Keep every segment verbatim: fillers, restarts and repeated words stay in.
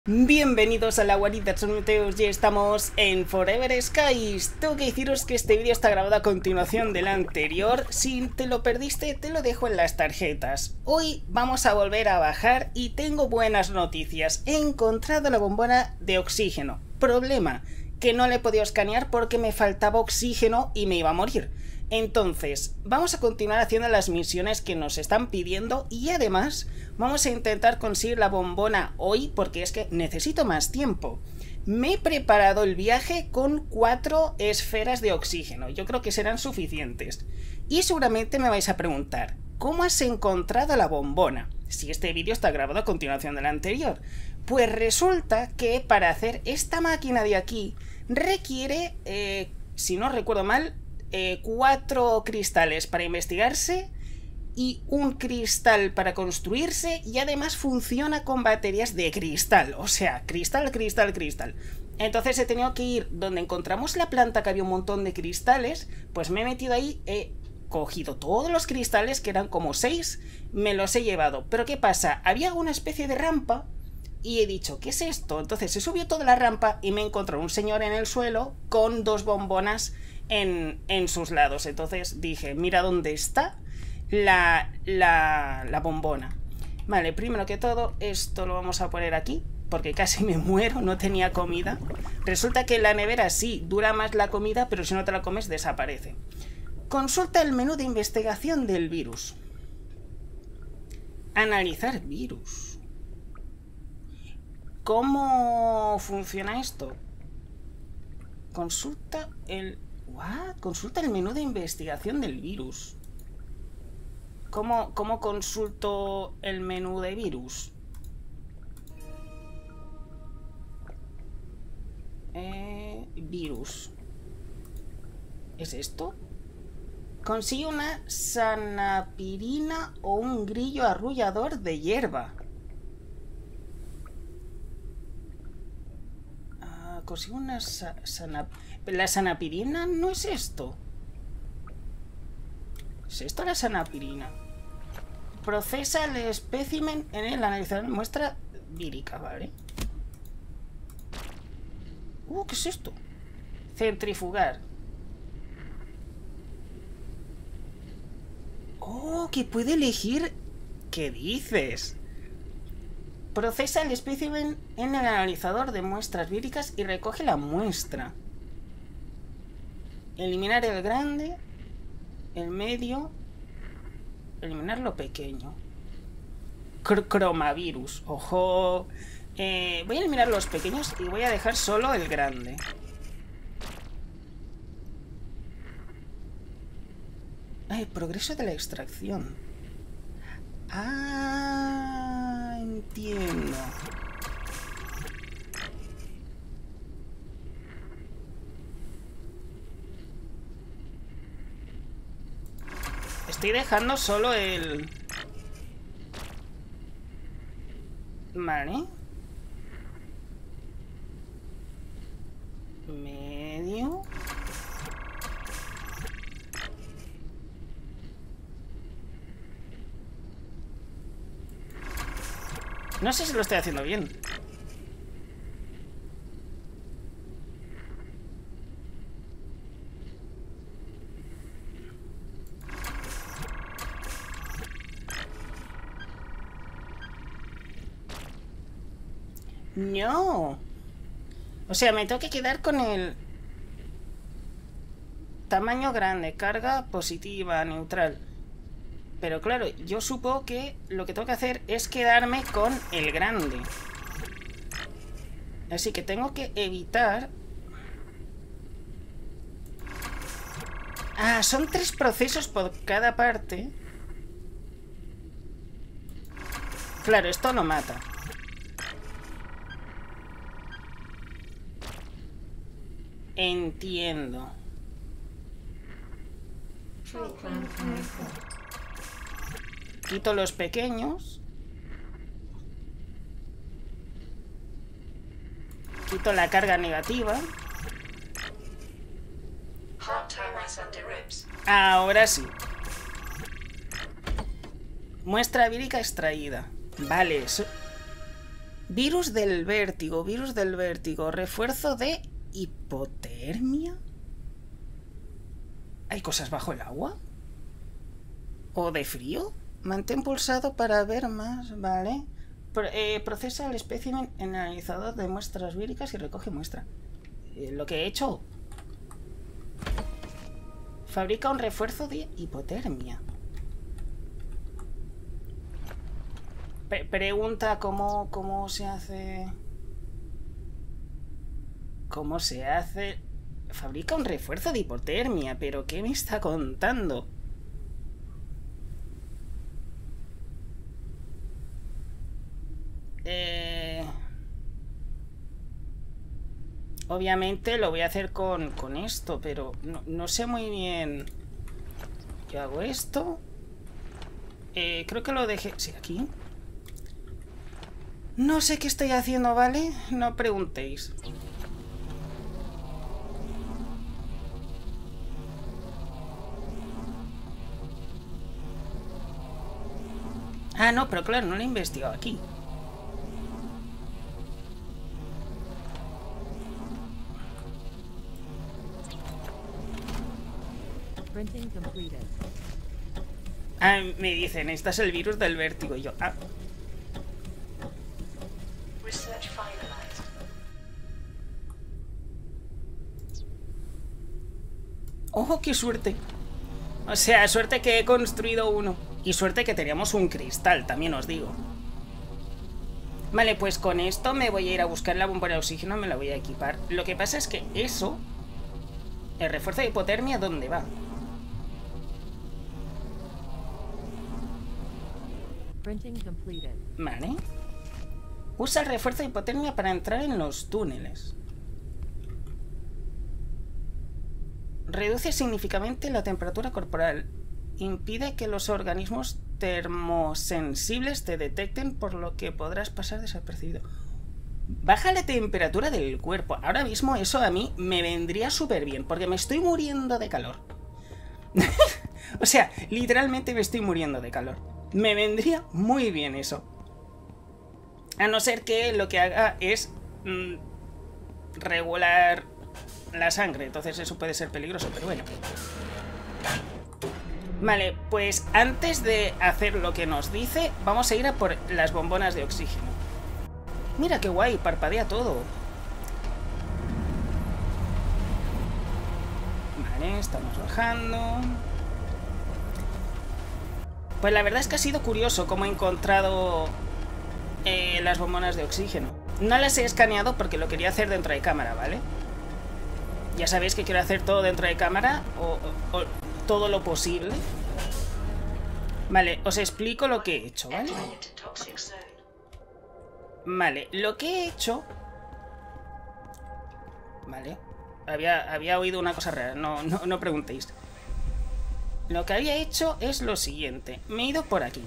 Bienvenidos a la guarida, soy Meteos y estamos en Forever Skies. Tengo que deciros que este vídeo está grabado a continuación del anterior. Si te lo perdiste, te lo dejo en las tarjetas. Hoy vamos a volver a bajar y tengo buenas noticias. He encontrado la bombona de oxígeno. Problema, que no le he podido escanear porque me faltaba oxígeno y me iba a morir. Entonces, vamos a continuar haciendo las misiones que nos están pidiendo y además vamos a intentar conseguir la bombona hoy porque es que necesito más tiempo. Me he preparado el viaje con cuatro esferas de oxígeno, yo creo que serán suficientes. Y seguramente me vais a preguntar, ¿cómo has encontrado la bombona? Si este vídeo está grabado a continuación del anterior. Pues resulta que para hacer esta máquina de aquí requiere, eh, si no recuerdo mal, Eh, cuatro cristales para investigarse y un cristal para construirse, y además funciona con baterías de cristal, o sea, cristal, cristal, cristal. Entonces he tenido que ir donde encontramos la planta que había un montón de cristales, pues me he metido ahí, he cogido todos los cristales, que eran como seis, me los he llevado. Pero ¿qué pasa? Había una especie de rampa y he dicho, ¿qué es esto? Entonces he subido toda la rampa y me he encontrado un señor en el suelo con dos bombonas En, en sus lados. Entonces dije, mira dónde está la, la, la bombona. Vale, primero que todo, esto lo vamos a poner aquí, porque casi me muero, no tenía comida. Resulta que en la nevera sí, dura más la comida, pero si no te la comes desaparece. Consulta el menú de investigación del virus. Analizar virus. ¿Cómo funciona esto? Consulta el... ¿What? Consulta el menú de investigación del virus. ¿Cómo, cómo consulto el menú de virus? Eh, virus. ¿Es esto? Consigue una sanapirina o un grillo arrullador de hierba. Ah, consigue una sa sanapirina. La sanapirina no es esto. ¿Es esto la sanapirina? Procesa el espécimen en el analizador de muestra vírica, ¿vale? Uh, ¿qué es esto? Centrifugar. Oh, que puede elegir. ¿Qué dices? Procesa el espécimen en el analizador de muestras víricas y recoge la muestra. Eliminar el grande, el medio, eliminar lo pequeño. Cr cromavirus, ojo. Eh, voy a eliminar los pequeños y voy a dejar solo el grande. Ay, progreso de la extracción. Ah, entiendo. Estoy dejando solo el... Vale. Medio. No sé si lo estoy haciendo bien. No. O sea, me tengo que quedar con el tamaño grande, carga positiva, neutral. Pero claro, yo supongo que lo que tengo que hacer es quedarme con el grande. Así que tengo que evitar... Ah, son tres procesos por cada parte. Claro, esto lo mata. Entiendo. Quito los pequeños. Quito la carga negativa. Ahora sí. Muestra vírica extraída. Vale, eso... Virus del vértigo, virus del vértigo. Refuerzo de hipotermia. ¿Hay cosas bajo el agua? ¿O de frío? Mantén pulsado para ver más, vale. Pro, eh, procesa el espécimen en el analizador de muestras víricas y recoge muestra. Eh, lo que he hecho. Fabrica un refuerzo de hipotermia. Pre pregunta cómo, cómo se hace... ¿Cómo se hace? Fabrica un refuerzo de hipotermia, pero ¿qué me está contando? Eh... Obviamente lo voy a hacer con, con esto, pero no, no sé muy bien. Yo hago esto. Eh, creo que lo dejé... Sí, aquí. No sé qué estoy haciendo, ¿vale? No preguntéis. Ah, no, pero claro, no lo he investigado aquí. Ah, me dicen, este es el virus del vértigo. Y yo, ah. ¡Ojo, qué suerte! O sea, suerte que he construido uno. Y suerte que teníamos un cristal, también os digo. Vale, pues con esto me voy a ir a buscar la bombona de oxígeno, me la voy a equipar. Lo que pasa es que eso... El refuerzo de hipotermia, ¿dónde va? Vale. Usa el refuerzo de hipotermia para entrar en los túneles. Reduce significativamente la temperatura corporal. Impide que los organismos termosensibles te detecten, por lo que podrás pasar desapercibido. Baja la temperatura del cuerpo. Ahora mismo eso a mí me vendría súper bien, porque me estoy muriendo de calor. O sea, literalmente me estoy muriendo de calor. Me vendría muy bien eso. A no ser que lo que haga es mmm, regular la sangre, entonces eso puede ser peligroso, pero bueno. Vale, pues antes de hacer lo que nos dice, vamos a ir a por las bombonas de oxígeno. Mira qué guay, parpadea todo. Vale, estamos bajando. Pues la verdad es que ha sido curioso cómo he encontrado eh, las bombonas de oxígeno. No las he escaneado porque lo quería hacer dentro de cámara, ¿vale? Ya sabéis que quiero hacer todo dentro de cámara o, o, o todo lo posible. Vale, os explico lo que he hecho, ¿vale? Vale, lo que he hecho... Vale, había, había oído una cosa rara, no, no, no preguntéis. Lo que había hecho es lo siguiente. Me he ido por aquí.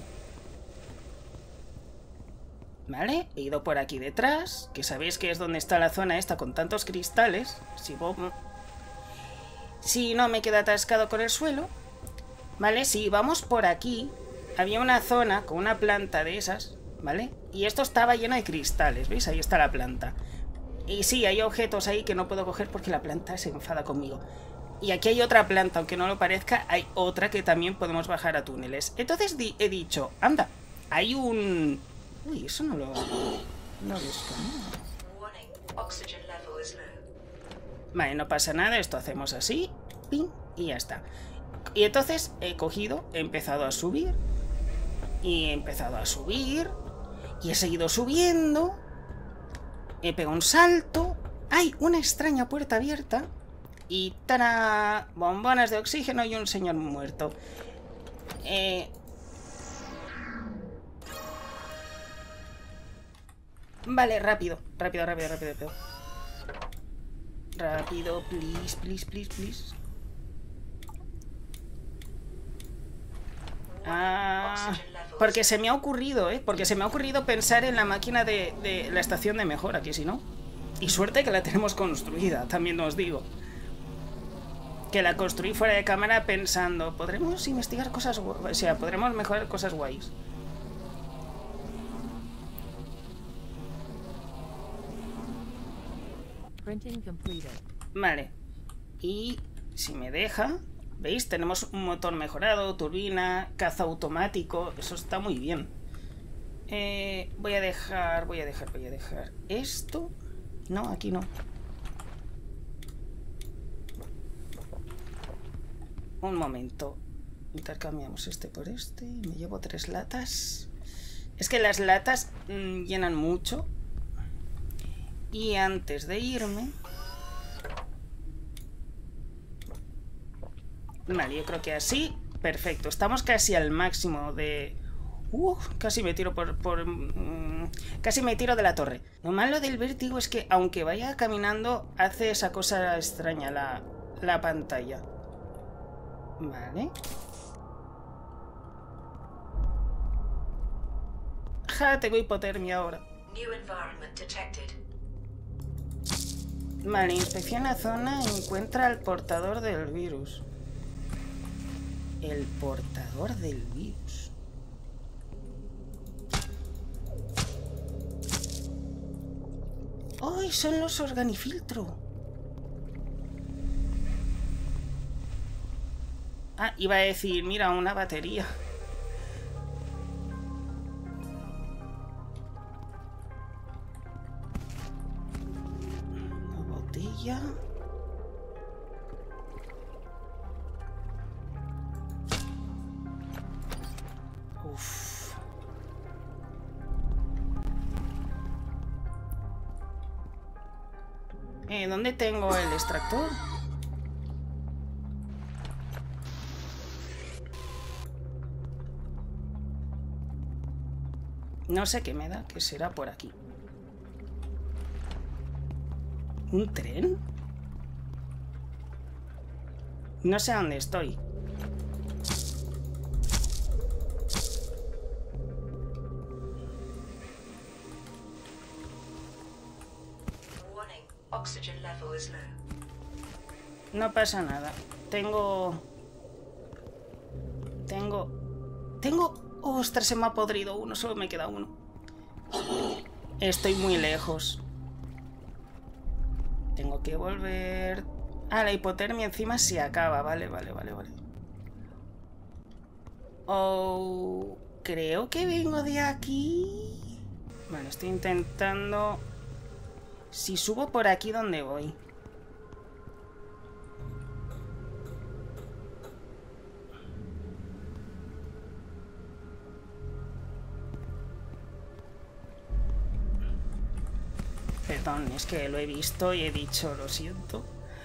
Vale, he ido por aquí detrás, que sabéis que es donde está la zona esta con tantos cristales. Si, si no me queda atascado con el suelo. Vale, si vamos por aquí, había una zona con una planta de esas, ¿vale? Y esto estaba lleno de cristales, ¿veis? Ahí está la planta. Y sí, hay objetos ahí que no puedo coger porque la planta se enfada conmigo. Y aquí hay otra planta, aunque no lo parezca, hay otra que también podemos bajar a túneles. Entonces di he dicho, anda, hay un... Uy, eso no lo... No lo escaneo. Vale, no pasa nada, esto hacemos así, pin, y ya está. Y entonces he cogido, he empezado a subir, y he empezado a subir, y he seguido subiendo, he pegado un salto, hay una extraña puerta abierta, y ¡tara! Bombonas de oxígeno y un señor muerto. Eh... Vale, rápido, rápido, rápido, rápido, rápido. Rápido, please, please, please, please. Ah, porque se me ha ocurrido, ¿eh? Porque se me ha ocurrido pensar en la máquina de, de la estación de mejora, que si no. Y suerte que la tenemos construida, también os digo. Que la construí fuera de cámara pensando, podremos investigar cosas, o sea, podremos mejorar cosas guays. Vale. Y si me deja... ¿Veis? Tenemos un motor mejorado, turbina, caza automático. Eso está muy bien. Eh, voy a dejar... Voy a dejar, voy a dejar... Esto... No, aquí no. Un momento. Intercambiamos este por este. Me llevo tres latas. Es que las latas mmm, llenan mucho. Y antes de irme... Vale, yo creo que así... Perfecto. Estamos casi al máximo de... Uh, casi me tiro por... por mmm, casi me tiro de la torre. Lo malo del vértigo es que aunque vaya caminando, hace esa cosa extraña la, la pantalla. Vale. Ja, tengo hipotermia ahora. Vale, inspecciona zona y encuentra al portador del virus. El portador del virus. ¡Ay! Son los organifiltro. Ah, iba a decir, mira, una batería. Una botella. Uf. Eh, ¿dónde tengo el extractor? No sé qué me da, que será por aquí. ¿Un tren? No sé dónde estoy. No pasa nada. Tengo... Tengo... Tengo... ¡Ostras! Se me ha podrido uno. Solo me queda uno. Estoy muy lejos. Tengo que volver... Ah, la hipotermia encima se acaba. Vale, vale, vale, vale. Oh... Creo que vengo de aquí... Vale, estoy intentando... Si subo por aquí, ¿dónde voy? Perdón, es que lo he visto y he dicho, lo siento.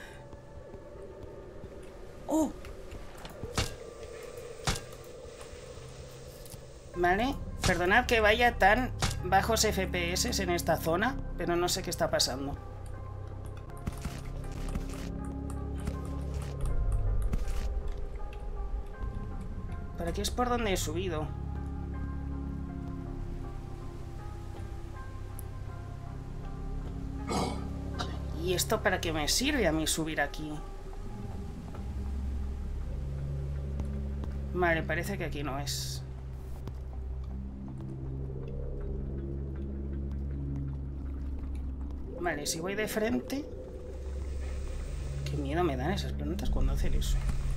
¡Oh! Vale, perdonad que vaya tan bajos F P S en esta zona, pero no sé qué está pasando. Por aquí es por donde he subido. ¿Y esto para qué me sirve a mí subir aquí? Vale, parece que aquí no es. Vale, si voy de frente... Qué miedo me dan esas plantas cuando hacen eso.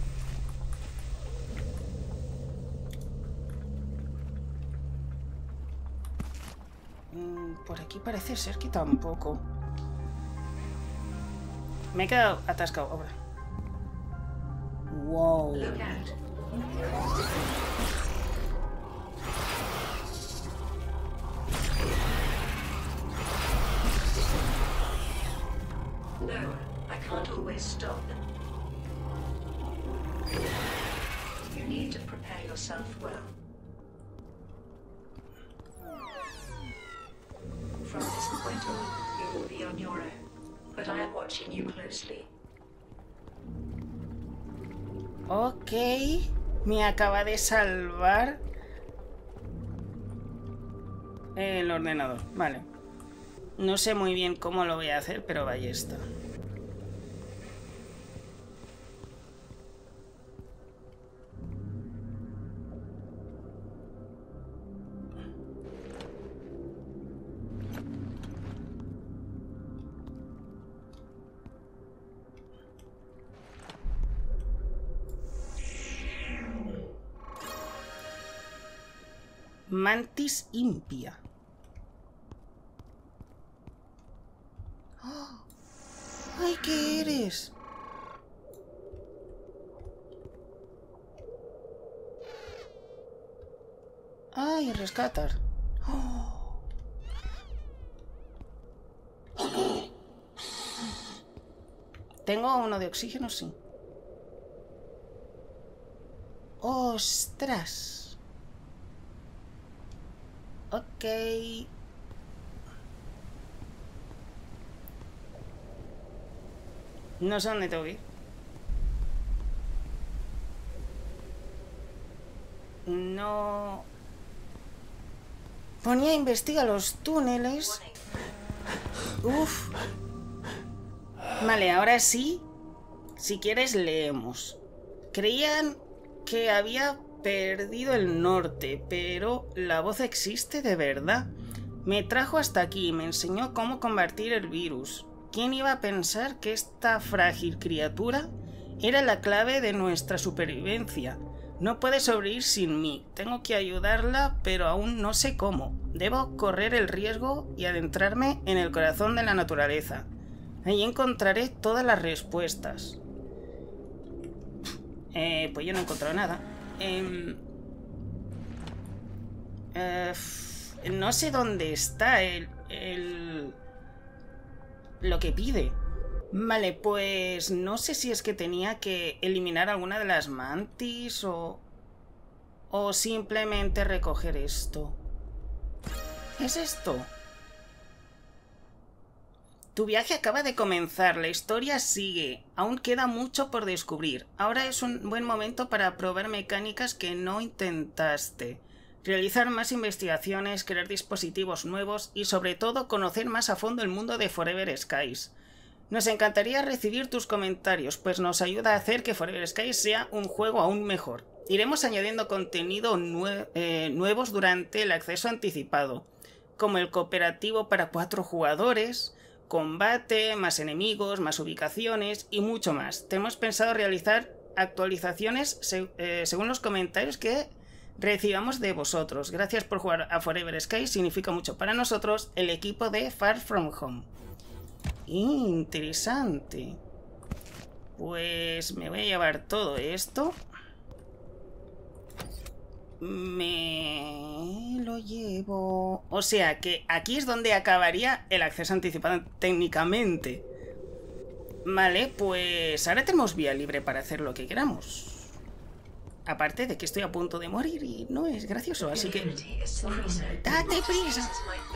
Mm, por aquí parece ser que tampoco. Me he quedado atascado ahora. Wow. No, I can't always stop. You need to prepare yourself well. From this point on, you will be on your own. But I am watching you closely. Ok, me acaba de salvar el ordenador. Vale. No sé muy bien cómo lo voy a hacer, pero vaya está. Mantis impia. ¡Oh! ¡Ay, qué eres! ¡Ay, rescatar! ¡Oh! Tengo uno de oxígeno, sí. ¡Ostras! Ok. No sé dónde tengo que ir. No... Ponía investiga los túneles. Uf. Vale, ahora sí. Si quieres leemos. Creían que había perdido el norte, pero la voz existe de verdad. Me trajo hasta aquí y me enseñó cómo combatir el virus. ¿Quién iba a pensar que esta frágil criatura era la clave de nuestra supervivencia? No puede sobrevivir sin mí. Tengo que ayudarla, pero aún no sé cómo. Debo correr el riesgo y adentrarme en el corazón de la naturaleza. Allí encontraré todas las respuestas. Eh, pues yo no he encontrado nada. Eh, eh, no sé dónde está el... el... lo que pide. Vale, pues no sé si es que tenía que eliminar alguna de las mantis o... o simplemente recoger esto. ¿Qué es esto? Tu viaje acaba de comenzar, la historia sigue. Aún queda mucho por descubrir. Ahora es un buen momento para probar mecánicas que no intentaste. Realizar más investigaciones, crear dispositivos nuevos y sobre todo conocer más a fondo el mundo de Forever Skies. Nos encantaría recibir tus comentarios, pues nos ayuda a hacer que Forever Skies sea un juego aún mejor. Iremos añadiendo contenido nue eh, nuevos durante el acceso anticipado, como el cooperativo para cuatro jugadores, combate, más enemigos, más ubicaciones y mucho más. Tenemos pensado realizar actualizaciones se eh, según los comentarios que recibamos de vosotros. Gracias por jugar a Forever Skies, significa mucho para nosotros, el equipo de Far From Home. Interesante. Pues me voy a llevar todo esto. Me lo llevo... O sea que aquí es donde acabaría el acceso anticipado técnicamente. Vale, pues ahora tenemos vía libre para hacer lo que queramos. Aparte de que estoy a punto de morir y no es gracioso, así que... ¡Date prisa!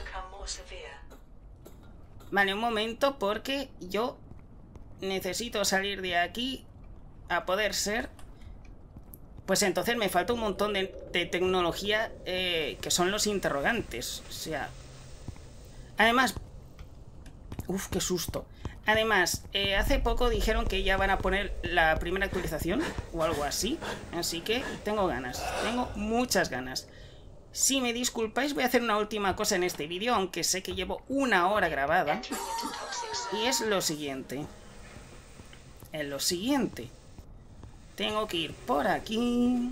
Vale, un momento, porque yo necesito salir de aquí a poder ser... Pues entonces me falta un montón de, de tecnología eh, que son los interrogantes. O sea... Además... Uf, qué susto. Además, eh, hace poco dijeron que ya van a poner la primera actualización o algo así. Así que tengo ganas. Tengo muchas ganas. Si me disculpáis, voy a hacer una última cosa en este vídeo, aunque sé que llevo una hora grabada. Y es lo siguiente. Es lo siguiente. Tengo que ir por aquí.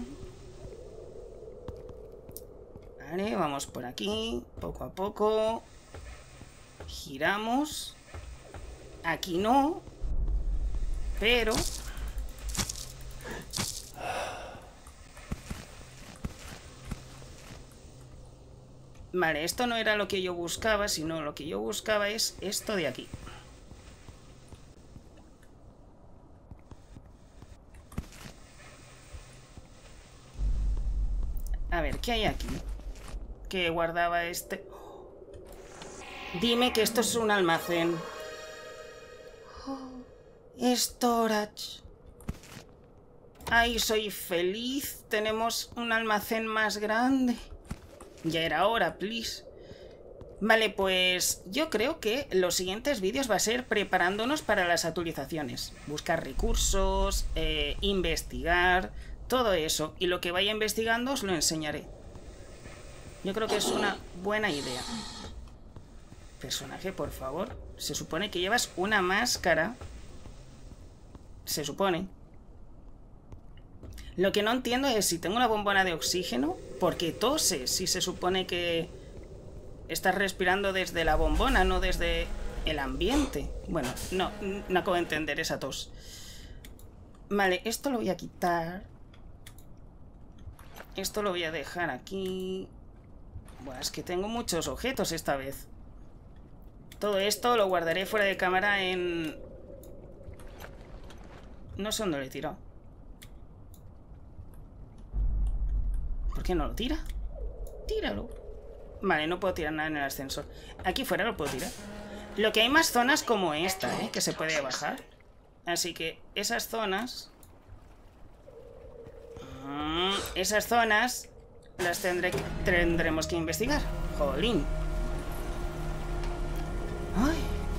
Vale, vamos por aquí. Poco a poco. Giramos. Aquí no. Pero... Vale, esto no era lo que yo buscaba, sino lo que yo buscaba es esto de aquí. A ver, ¿qué hay aquí? Que guardaba este... Dime que esto es un almacén. Oh, storage. Ay, soy feliz. Tenemos un almacén más grande. Ya era hora, please. Vale, pues yo creo que los siguientes vídeos va a ser preparándonos para las actualizaciones. Buscar recursos, eh, investigar, todo eso. Y lo que vaya investigando os lo enseñaré. Yo creo que es una buena idea. Personaje, por favor. Se supone que llevas una máscara. Se supone. Lo que no entiendo es si tengo una bombona de oxígeno, ¿por qué tose? Si se supone que estás respirando desde la bombona, no desde el ambiente. Bueno, no, no acabo de entender esa tos. Vale, esto lo voy a quitar. Esto lo voy a dejar aquí. Buah, es que tengo muchos objetos esta vez. Todo esto lo guardaré fuera de cámara en... No sé dónde lo he tirado. ¿Por qué no lo tira? Tíralo. Vale, no puedo tirar nada en el ascensor. Aquí fuera lo puedo tirar. Lo que hay más zonas como esta, ¿eh? Que se puede bajar. Así que esas zonas... Mmm, esas zonas las tendré, tendremos que investigar. Jolín. Ay.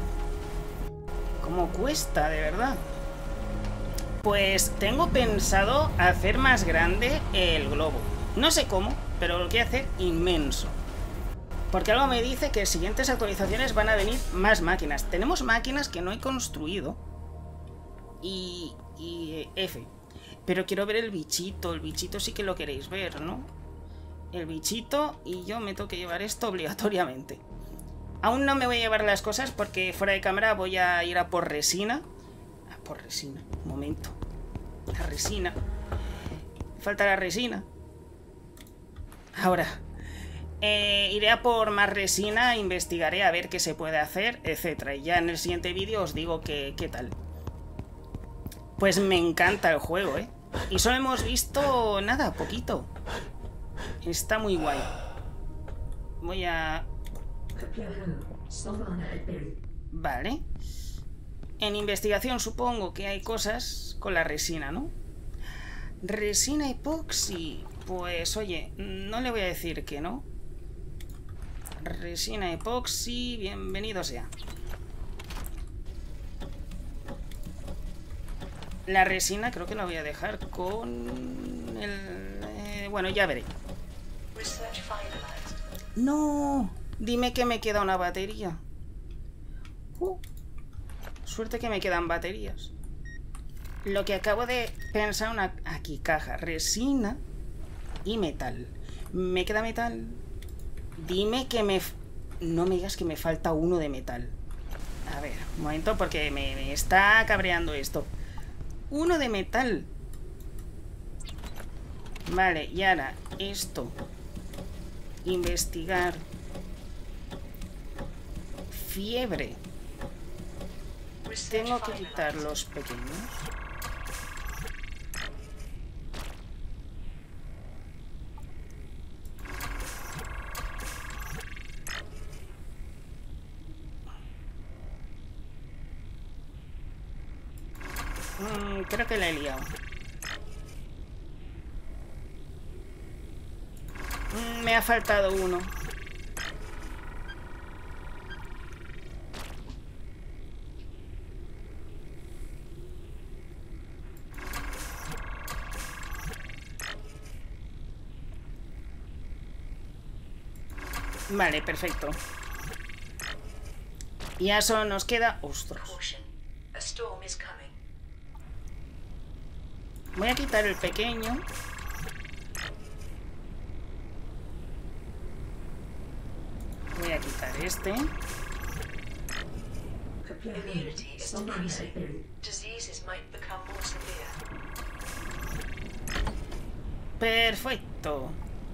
Cómo cuesta, de verdad. Pues tengo pensado hacer más grande el globo. No sé cómo, pero lo quiero hacer inmenso. Porque algo me dice que en siguientes actualizaciones van a venir más máquinas. Tenemos máquinas que no he construido. Y... y F. Pero quiero ver el bichito. El bichito sí que lo queréis ver, ¿no? El bichito, y yo me tengo que llevar esto obligatoriamente. Aún no me voy a llevar las cosas porque fuera de cámara voy a ir a por resina. A por resina, un momento. La resina. Falta la resina. Ahora. Eh, iré a por más resina, investigaré a ver qué se puede hacer, etcétera. Y ya en el siguiente vídeo os digo que, qué tal. Pues me encanta el juego, ¿eh? Y solo hemos visto nada, poquito. Está muy guay. Voy a... Vale. En investigación supongo que hay cosas con la resina, ¿no? Resina epoxi. Pues oye, no le voy a decir que no. Resina epoxi, bienvenido sea. La resina creo que la voy a dejar con el... Eh, bueno, ya veré. No, dime que me queda una batería. Uh, suerte que me quedan baterías. Lo que acabo de pensar, una... Aquí, caja, resina y metal. ¿Me queda metal? Dime que me... No me digas que me falta uno de metal. A ver, un momento porque me, me está cabreando esto. Uno de metal. Vale, y ahora esto. Investigar. Fiebre. Tengo que quitar los pequeños. Mm, creo que la he liado. Mm, me ha faltado uno. Vale, perfecto. Y ya solo nos queda... ¡Ostras! Voy a quitar el pequeño. Voy a quitar este. Perfecto.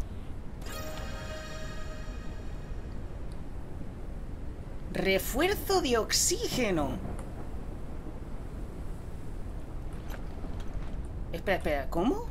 Refuerzo de oxígeno. Espera, espera, ¿cómo?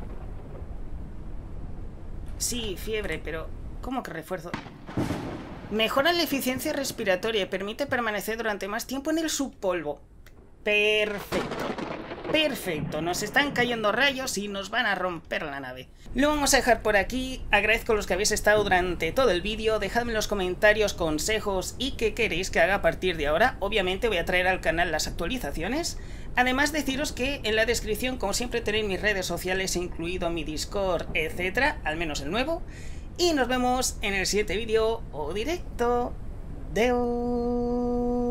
Sí, fiebre, pero... ¿Cómo que refuerzo? Mejora la eficiencia respiratoria y permite permanecer durante más tiempo en el subpolvo. Perfecto. Perfecto, nos están cayendo rayos y nos van a romper la nave. Lo vamos a dejar por aquí. Agradezco a los que habéis estado durante todo el vídeo. Dejadme en los comentarios consejos y qué queréis que haga a partir de ahora. Obviamente voy a traer al canal las actualizaciones. Además deciros que en la descripción, como siempre, tenéis mis redes sociales, incluido mi Discord, etcétera. Al menos el nuevo. Y nos vemos en el siguiente vídeo o directo. Deu.